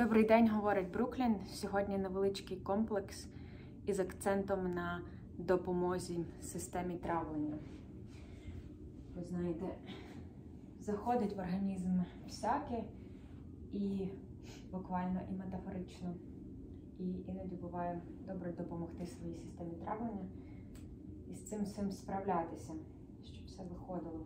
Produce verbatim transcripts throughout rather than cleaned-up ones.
Добрий день, говорить Бруклін. Сьогодні невеличкий комплекс із акцентом на допомозі системі травлення. Ви знаєте, заходить в організм всяке, і буквально і метафорично. І іноді буває добре допомогти своїй системі травлення і з цим всім справлятися, щоб все виходило.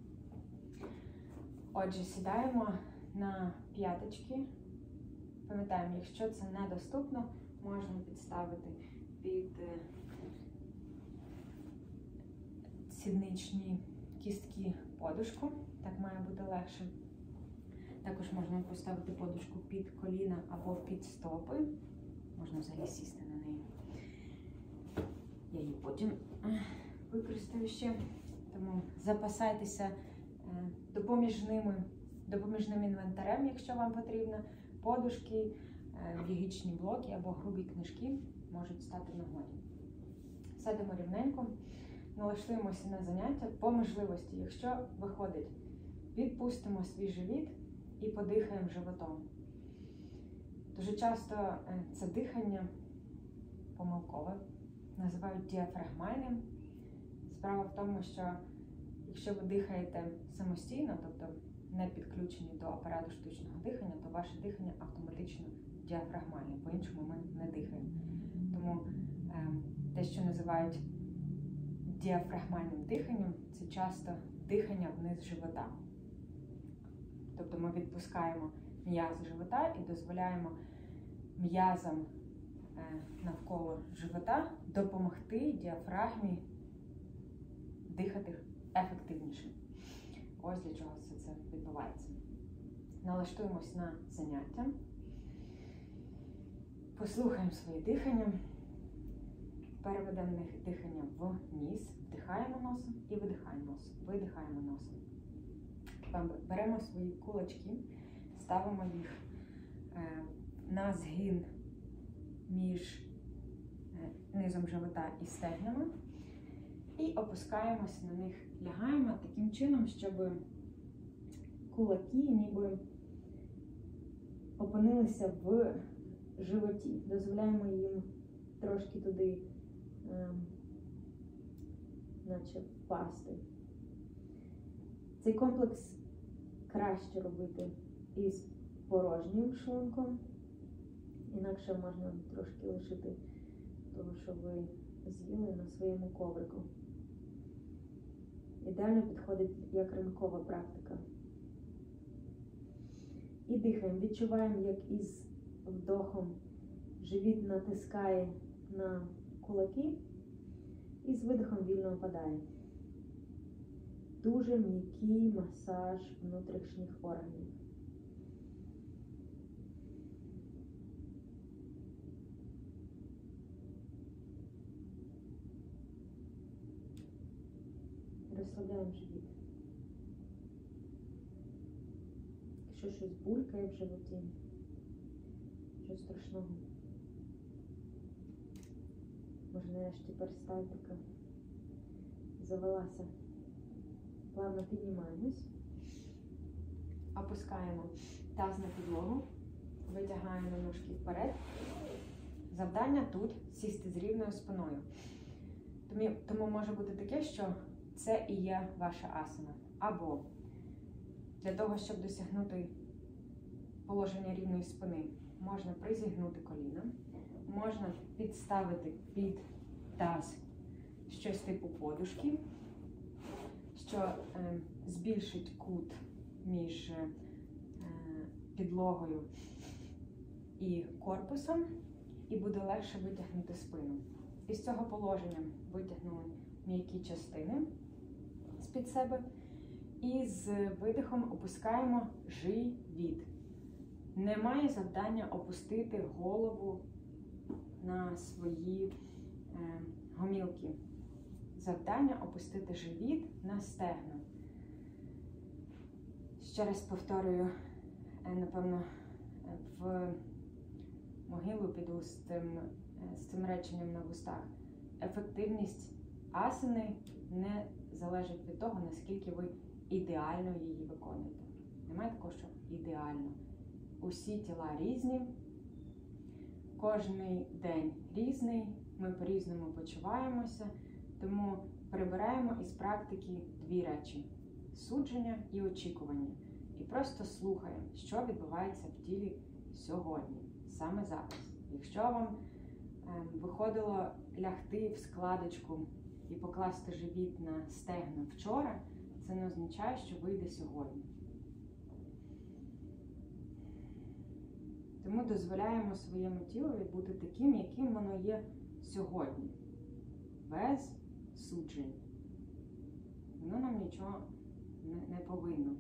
Отже, сідаємо на п'яточки. Пам'ятаємо, якщо це недоступно, можна підставити під сідничні кістки подушку. Так має бути легше. Також можна поставити подушку під коліна або під стопи. Можна взагалі сісти на неї. Я її потім використаю ще. Тому запасайтеся допоміжними, допоміжним інвентарем, якщо вам потрібно. Подушки, йогічні блоки або грубі книжки можуть стати в нагоді. Сядемо рівненько, налаштуємося на заняття. По можливості, якщо виходить, відпустимо свій живіт і подихаємо животом. Дуже часто це дихання помилкове, називають діафрагмальним. Справа в тому, що якщо ви дихаєте самостійно, тобто не підключені до апарату штучного дихання, то ваше дихання автоматично діафрагмальне, по-іншому ми не дихаємо. Тому е, те, що називають діафрагмальним диханням, це часто дихання вниз живота. Тобто ми відпускаємо м'язи живота і дозволяємо м'язам е, навколо живота допомогти діафрагмі дихати ефективніше. Ось для чого все це відбувається. Налаштуємось на заняття. Послухаємо своє дихання. Переведемо дихання в ніс. Вдихаємо носом і видихаємо носом. Видихаємо носом. Беремо свої кулачки, ставимо їх на згин між низом живота і стегнами. І опускаємося на них, лягаємо таким чином, щоб кулаки ніби опинилися в животі. Дозволяємо їм трошки туди, е, наче впасти. Цей комплекс краще робити із порожнім шлунком, інакше можна трошки лишити того, що ви з'їли на своєму коврику. Ідеально підходить як ранкова практика. І дихаємо. Відчуваємо, як із вдохом живіт натискає на кулаки і з видихом вільно опадає. Дуже м'який масаж внутрішніх органів. Розслабляємо живіт. Якщо щось булькає в животі, щось страшного. Може, нарешті перистальтика завелася. Плавно піднімаємось. Опускаємо таз на підлогу. Витягаємо ножки вперед. Завдання тут сісти з рівною спиною. Тому, тому може бути таке, що це і є ваша асана. Або для того, щоб досягнути положення рівної спини, можна призігнути коліна, можна підставити під таз щось типу подушки, що е, збільшить кут між е, підлогою і корпусом, і буде легше витягнути спину. Із цього положення витягнули м'які частини з-під себе. І з видихом опускаємо живіт. Немає завдання опустити голову на свої е, гомілки. Завдання опустити живіт на стегна. Ще раз повторюю, е, напевно, в могилу піду з цим, е, з цим реченням на вустах. Ефективність асани не залежить від того, наскільки ви ідеально її виконуєте. Немає такого, що ідеально. усі тіла різні, кожний день різний, ми по-різному почуваємося, тому прибираємо із практики дві речі – судження і очікування. І просто слухаємо, що відбувається в тілі сьогодні, саме зараз. Якщо вам е, виходило лягти в складочку і покласти живіт на стегна вчора, це не означає, що вийде сьогодні. Тому дозволяємо своєму тілу бути таким, яким воно є сьогодні, без суджень. Воно нам нічого не, не повинно.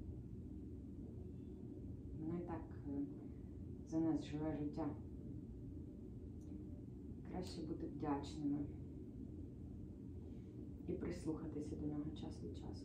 Воно і так е, за нас живе життя. Краще бути вдячними і прислухатися до нього час від часу.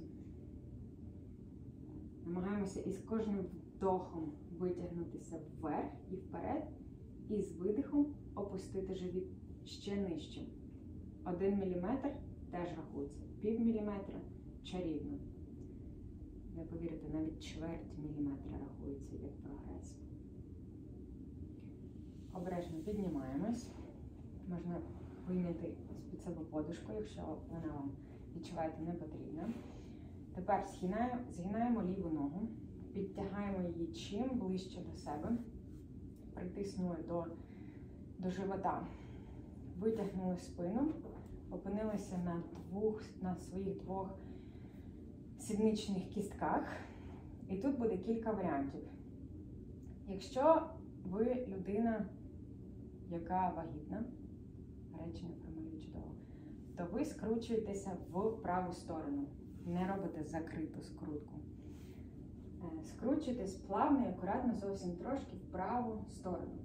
Намагаємося із кожним вдохом витягнутися вверх і вперед, і з видихом опустити живіт ще нижче. Один міліметр теж рахується, пів міліметра чарівно. Не повірите, навіть чверть міліметра рахується як прогрес. Обережно піднімаємось. Можна вийняти з-під себе подушку, якщо вона вам, відчуваєте, не потрібна. Тепер згинаємо, згинаємо ліву ногу, підтягаємо її чим ближче до себе, притиснули до, до живота, витягнули спину, опинилися на, двох, на своїх двох сідничних кістках. І тут буде кілька варіантів. Якщо ви людина, яка вагітна, речення промалюю чудово, то ви скручуєтеся в праву сторону. Не робите закриту скрутку. Скручуйтесь плавно і акуратно, зовсім трошки в праву сторону.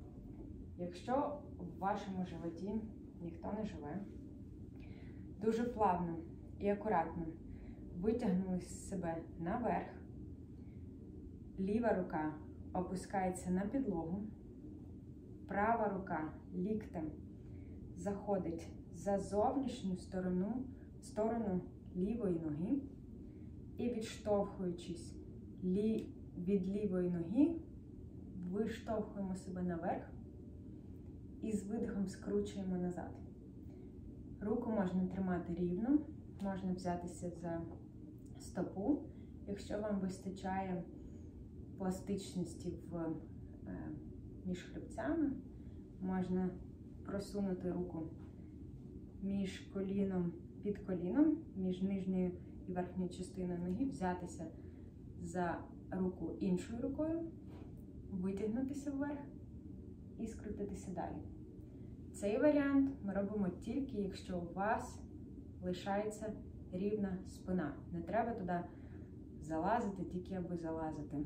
Якщо в вашому животі ніхто не живе, дуже плавно і акуратно витягнули себе наверх. Ліва рука опускається на підлогу. Права рука ліктем заходить за зовнішню сторону, сторону лівої ноги і, відштовхуючись лі, від лівої ноги, виштовхуємо себе наверх і з видихом скручуємо назад. Руку можна тримати рівно, можна взятися за стопу. Якщо вам вистачає пластичності в, е, між хребцями, можна просунути руку між коліном, під коліном, між нижньою і верхньою частиною ноги, взятися за руку іншою рукою, витягнутися вверх і скрутитися далі. Цей варіант ми робимо тільки, якщо у вас лишається рівна спина. Не треба туди залазити, тільки аби залазити.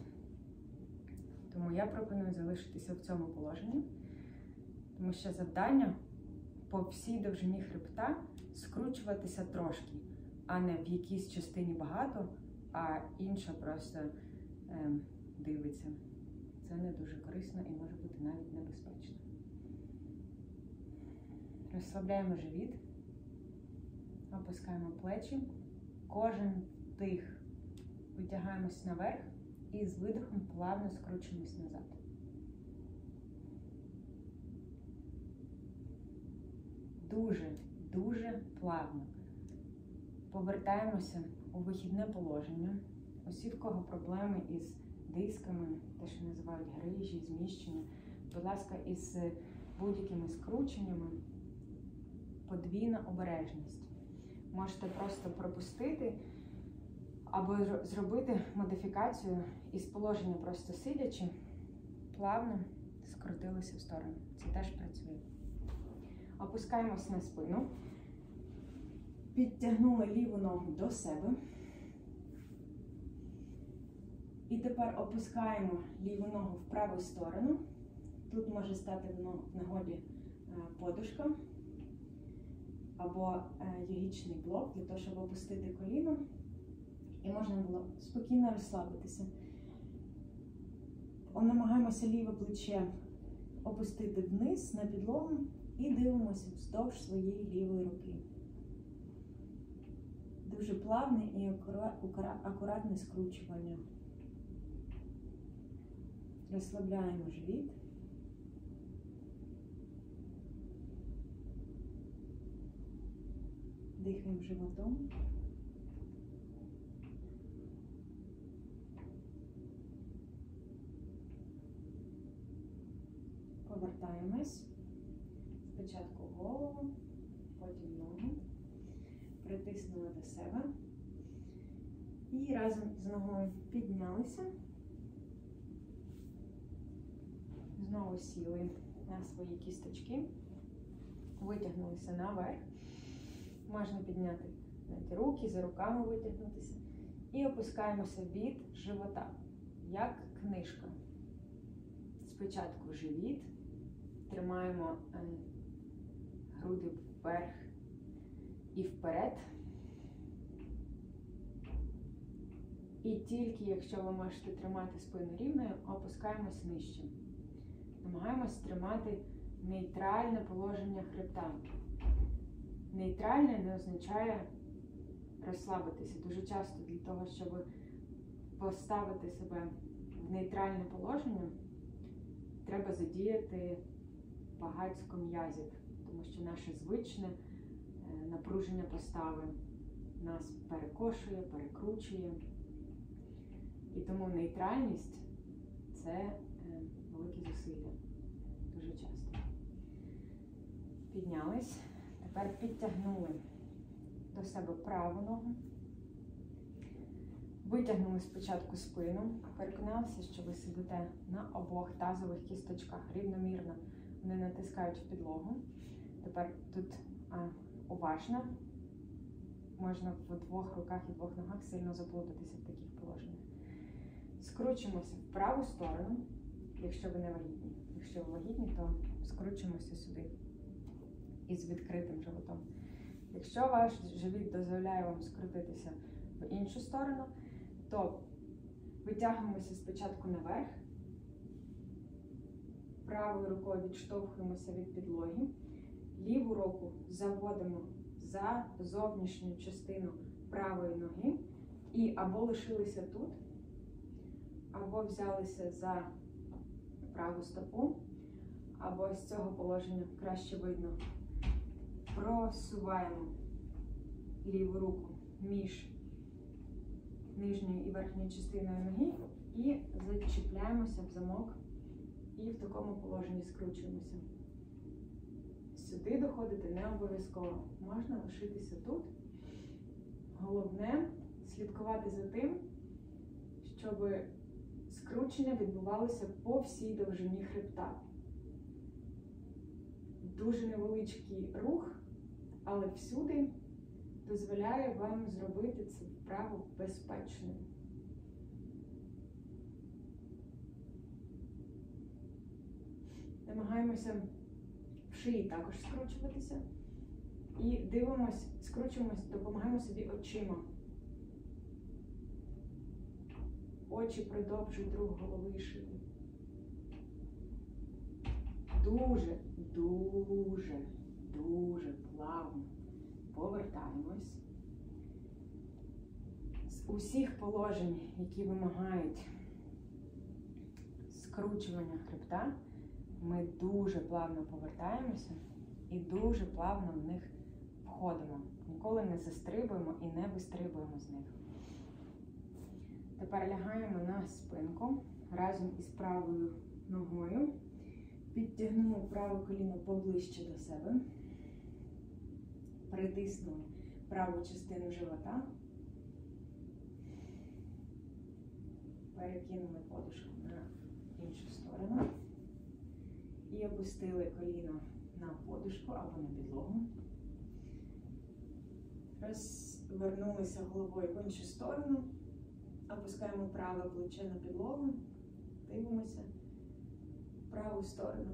Тому я пропоную залишитися в цьому положенні, тому що завдання по всій довжині хребта скручуватися трошки, а не в якійсь частині багато, а інша просто е, дивиться. Це не дуже корисно і може бути навіть небезпечно. Розслабляємо живіт, опускаємо плечі, кожен вдих витягаємось наверх і з видихом плавно скручуємось назад. Дуже, дуже плавно повертаємося у вихідне положення. Усі, в кого проблеми із дисками, те, що називають грижі, зміщення, будь ласка, із будь-якими скрученнями, подвійна обережність. Можете просто пропустити або зробити модифікацію із положення просто сидячи, плавно скрутилися в сторону. Це теж працює. Опускаємось на спину, підтягнули ліву ногу до себе. І тепер опускаємо ліву ногу в праву сторону. Тут може стати в нагоді подушка або йогічний блок, для того, щоб опустити коліно. І можна було спокійно розслабитися. Намагаємося ліве плече опустити вниз на підлогу і дивимося вздовж своєї лівої руки. Дуже плавне і акуратне скручування. Розслабляємо живіт. Дихаємо животом. Повертаємось. Спочатку голову, потім ногу. Притиснули до себе. І разом з ногою піднялися. Знову сіли на свої кісточки. Витягнулися наверх. Можна підняти навіть руки, за руками витягнутися. І опускаємося від живота, як книжка. Спочатку живіт. Тримаємо груди вверх і вперед. І тільки, якщо ви можете тримати спину рівною, опускаємось нижче. Намагаємось тримати нейтральне положення хребта. Нейтральне не означає розслабитися. Дуже часто для того, щоб поставити себе в нейтральне положення, треба задіяти багатько м'язів, тому що наше звичне напруження постави нас перекошує, перекручує. І тому нейтральність – це великі зусилля. Дуже часто. Піднялись. Тепер підтягнули до себе праву ногу. Витягнули спочатку спину. Переконалися, що ви сидите на обох тазових кісточках рівномірно. Вони натискають в підлогу. Тепер тут а, уважно. Можна в двох руках і двох ногах сильно заплутатися в таких положеннях. Скручуємося в праву сторону, якщо ви не вагітні. Якщо ви вагітні, то скручуємося сюди із відкритим животом. Якщо ваш живіт дозволяє вам скрутитися в іншу сторону, то витягуємося спочатку наверх, правою рукою відштовхуємося від підлоги, ліву руку заводимо за зовнішню частину правої ноги і або лишилися тут, або взялися за праву стопу, або з цього положення краще видно. Просуваємо ліву руку між нижньою і верхньою частиною ноги і зачіпляємося в замок і в такому положенні скручуємося. Сюди доходити не обов'язково. Можна лишитися тут. Головне слідкувати за тим, щоб скручення відбувалося по всій довжині хребта. Дуже невеличкий рух, але всюди дозволяє вам зробити це вправу безпечною. Намагаємося в шиї також скручуватися. І дивимось, скручуємось, допомагаємо собі очима. Очі продовжують рух голови і шиї. Дуже, дуже, дуже плавно повертаємось. З усіх положень, які вимагають скручування хребта, ми дуже плавно повертаємося і дуже плавно в них входимо. Ніколи не застрибуємо і не вистрибуємо з них. Тепер лягаємо на спинку разом із правою ногою. Підтягнемо праве коліно поближче до себе. Притиснули праву частину живота. Перекинули подушку на іншу сторону. І опустили коліно на подушку або на підлогу. Розвернулися головою в іншу сторону. Опускаємо праве плече на підлогу. Дивимося в праву сторону.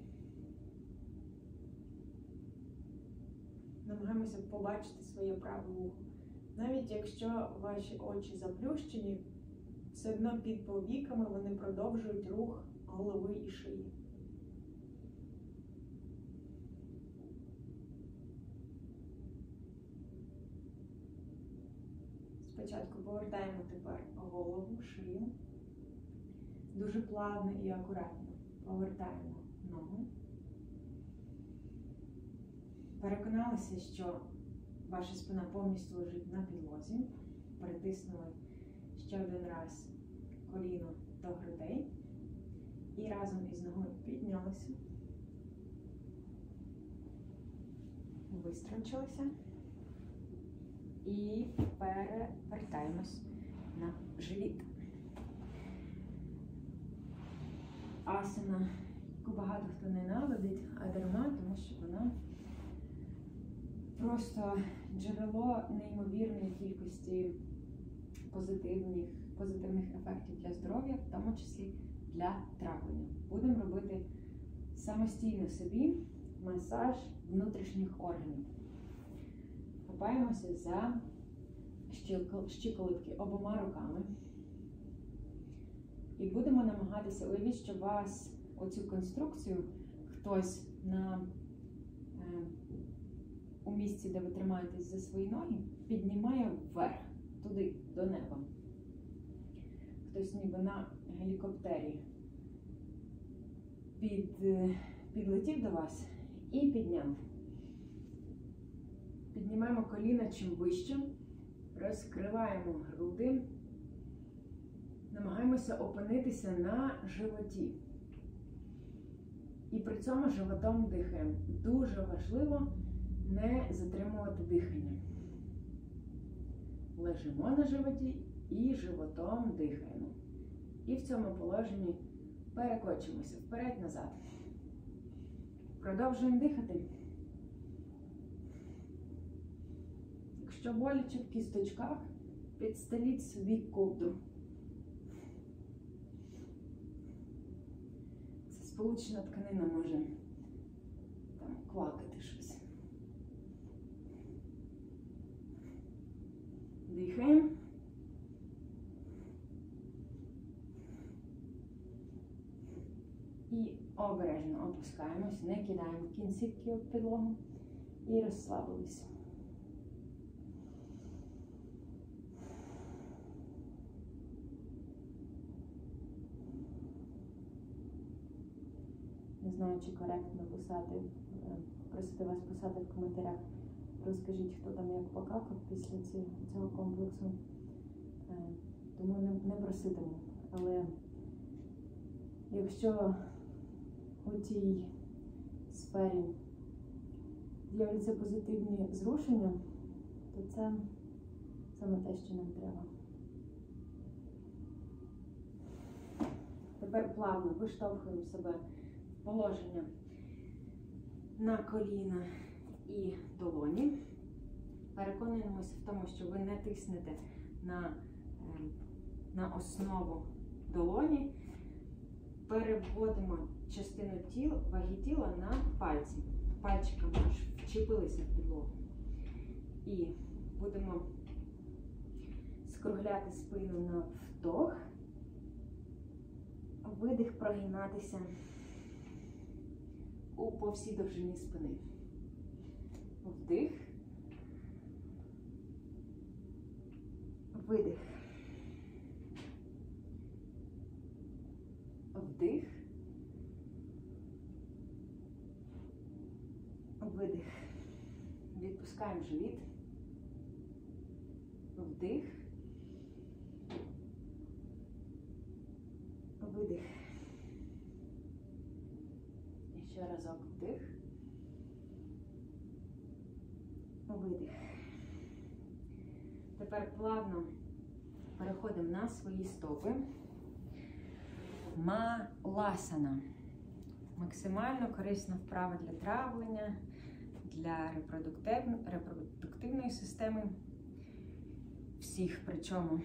Намагаємося побачити своє праве вухо. Навіть якщо ваші очі заплющені, все одно під повіками вони продовжують рух голови і шиї. Спочатку повертаємо тепер голову, шию. Дуже плавно і акуратно повертаємо ногу. Переконалися, що ваша спина повністю лежить на підлозі. Притиснули ще один раз коліно до грудей. І разом із ногою піднялися. Виструнчилися. І перевертаємось на живіт. Асана, яку багато хто ненавидить, а дарма, тому що вона просто джерело неймовірної кількості позитивних, позитивних ефектів для здоров'я, в тому числі для травлення. Будемо робити самостійно собі масаж внутрішніх органів. Хапаємося за щиколотки обома руками. І будемо намагатися, уявіть, що вас оцю конструкцію хтось на, е, у місці, де ви тримаєтесь за свої ноги, піднімає вверх, туди, до неба. Хтось ніби на гелікоптері під, підлетів до вас і підняв. Піднімаємо коліна чим вище, розкриваємо груди, намагаємося опинитися на животі. І при цьому животом дихаємо. Дуже важливо не затримувати дихання. Лежимо на животі і животом дихаємо. І в цьому положенні перекочуємося вперед-назад. Продовжуємо дихати. Якщо боляче в кісточках, підстеліть собі ковдру. Це сполучна тканина може там клакати щось. Дихаємо. І обережно опускаємось, не кидаємо кінцівки об підлогу і розслабились. Не знаю, чи коректно писати, просити вас писати в коментарях. Розкажіть, хто там як покакав після цього комплексу. Тому не, не проситиму. Але якщо у цій сфері з'являться позитивні зрушення, то це саме те, що нам треба. Тепер плавно виштовхуємо себе в положення на коліна і долоні. Переконуємося в тому, що ви не тиснете на, на основу долоні. Переводимо частину тіла, ваги тіла на пальці. Пальчиками аж вчепилися в підлогу. І будемо скругляти спину на вдох. Видих, прогинатися у по всій довжині спини. Вдих. Видих. Вдих. Видих. Відпускаємо живіт. Вдих. Видих. І ще разок вдих. Видих. Тепер плавно переходимо на свої стопи. Маласана. Максимально корисна вправа для травлення, для репродуктивної системи. Всіх, причому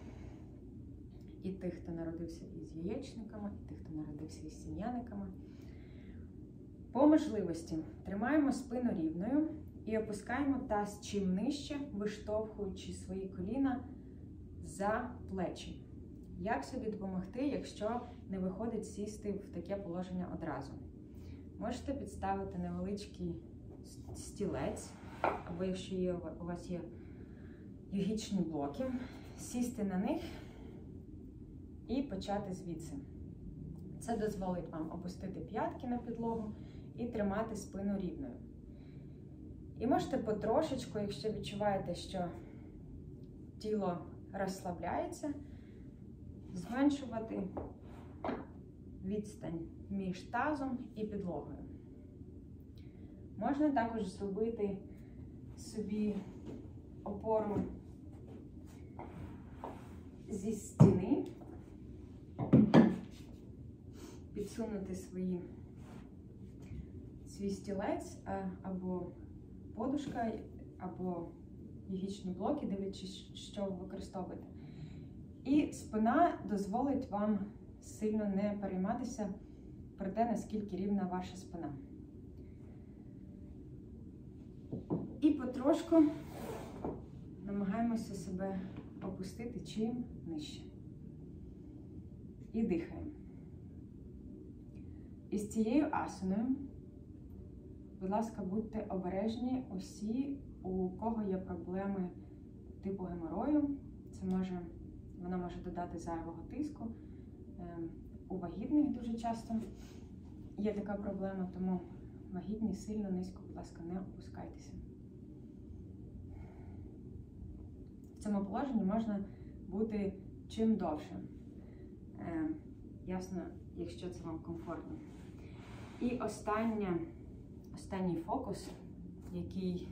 і тих, хто народився із яєчниками, і тих, хто народився із сім'яниками. По можливості тримаємо спину рівною і опускаємо таз чим нижче, виштовхуючи свої коліна за плечі. Як собі допомогти, якщо не виходить сісти в таке положення одразу? Можете підставити невеличкий стілець, або якщо є, у вас є йогічні блоки, сісти на них і почати звідси. Це дозволить вам опустити п'ятки на підлогу і тримати спину рівною. І можете потрошечку, якщо відчуваєте, що тіло розслабляється, зменшувати відстань між тазом і підлогою. Можна також зробити собі опору зі стіни, підсунути свої, свій стілець або подушка, або йогічні блоки, дивлячись, що ви використовуєте. І спина дозволить вам сильно не перейматися про те, наскільки рівна ваша спина. І потрошку намагаємося себе опустити чим нижче. І дихаємо. І з цією асаною, будь ласка, будьте обережні усі, у кого є проблеми типу геморою. Це може, вона може додати зайвого тиску. У вагітних дуже часто є така проблема, тому вагітні сильно низько, будь ласка, не опускайтеся. В цьому положенні можна бути чим довше. Е, ясно, якщо це вам комфортно. І остання, останній фокус, який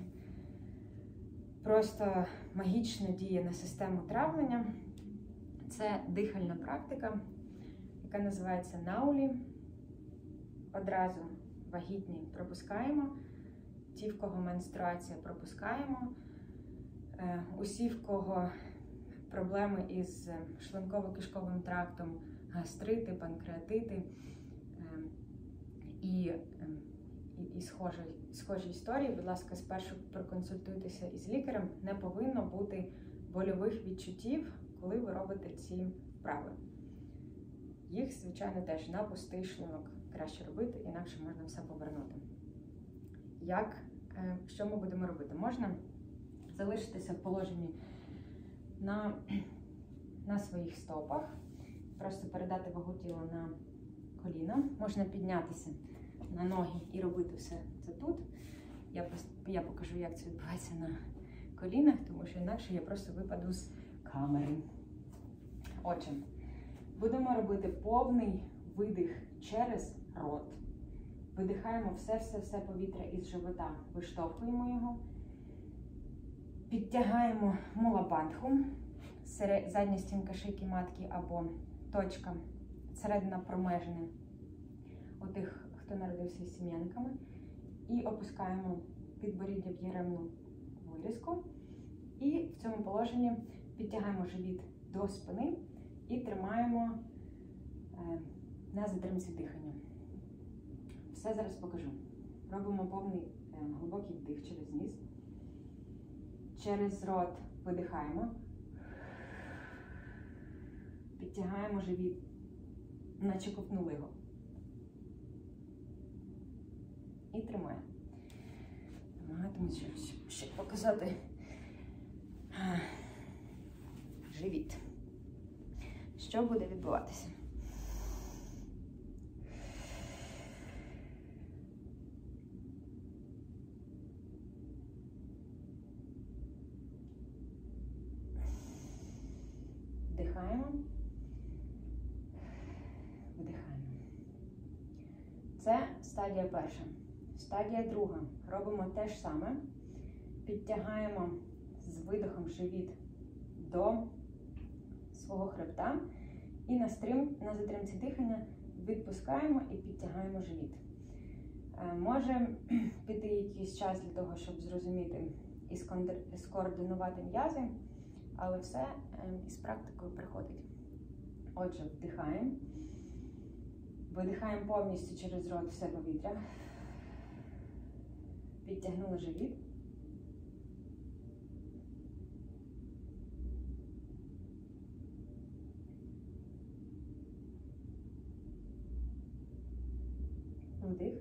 просто магічно діє на систему травлення, це дихальна практика, яка називається наулі. Одразу вагітні пропускаємо, ті, в кого менструація, пропускаємо. Усі, в кого проблеми із шлунково-кишковим трактом, гастрити, панкреатити і, і, і схожі, схожі історії, будь ласка, спершу проконсультуйтеся із лікарем. Не повинно бути больових відчуттів, коли ви робите ці вправи. Їх, звичайно, теж на пустий шлунок краще робити, інакше можна все повернути. Як, що ми будемо робити? Можна залишитися в положенні на, на своїх стопах, просто передати вагу тіла на коліна. Можна піднятися на ноги і робити все це тут. Я, я покажу, як це відбувається на колінах, тому що інакше я просто випаду з камери. Отже, будемо робити повний видих через рот. Видихаємо все-все-все повітря із живота, виштовхуємо його. Підтягаємо мула-бандху, задня стінка шийки матки або точка, середина промежини у тих, хто народився із сім'янками. І опускаємо підборіддя в єремну вирізку. І в цьому положенні підтягаємо живіт до спини і тримаємо на затримці дихання. Все зараз покажу. Робимо повний глибокий вдих через ніс. Через рот видихаємо. Підтягаємо живіт, наче ковтнули його. І тримаємо. Намагатимуся ще показати живіт. Що буде відбуватися? Вдихаємо, видихаємо. Це стадія перша. Стадія друга. Робимо те ж саме. Підтягаємо з видихом живіт до свого хребта. І на, стрим, на затримці дихання відпускаємо і підтягаємо живіт. Може піти якийсь час для того, щоб зрозуміти і скоординувати м'язи, але все із практикою приходить. Отже, вдихаємо. Видихаємо повністю через рот все повітря. Підтягнули живіт. Вдих.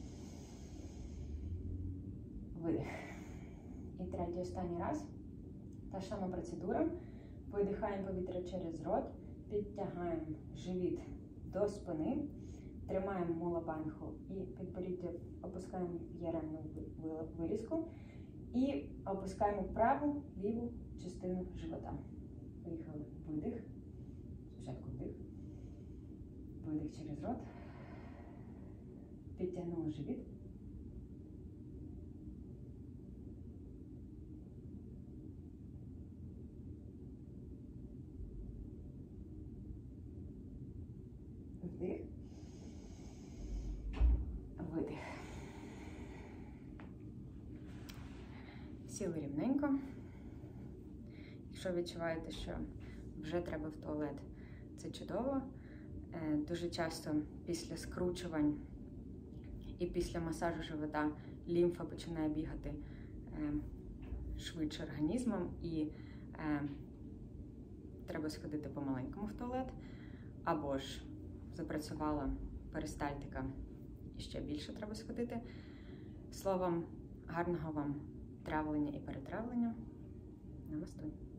Видих. І третій, останній раз. Та ж сама процедура. Видихаємо повітря через рот. Підтягаємо живіт до спини. Тримаємо молобанху і підборіддя опускаємо в яремну вилізку і опускаємо праву, ліву частину живота. Поїхали. Видих. Спочатку вдих. Видих через рот. Підтягнули живіт. Вдих. Видих. Сіли рівненько. Якщо відчуваєте, що вже треба в туалет, це чудово. Дуже часто після скручувань і після масажу живота лімфа починає бігати швидше організмом, і треба сходити по-маленькому в туалет, або ж запрацювала перистальтика і ще більше треба сходити. Словом, гарного вам травлення і перетравлення. Намастуй.